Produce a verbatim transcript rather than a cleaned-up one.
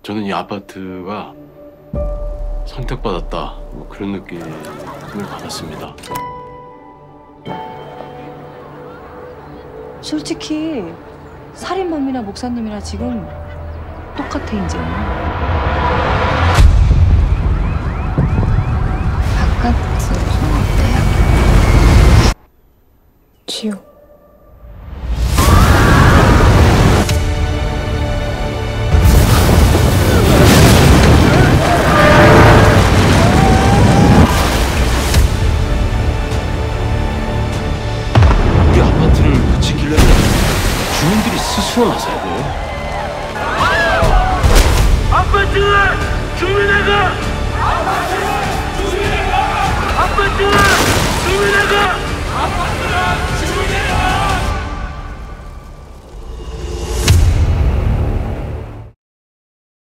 저는 이 아파트가 선택받았다, 뭐 그런 느낌을 받았습니다. 솔직히 살인범이나 목사님이나 지금 똑같아 이제. 바깥은 좀 어때요? 지옥.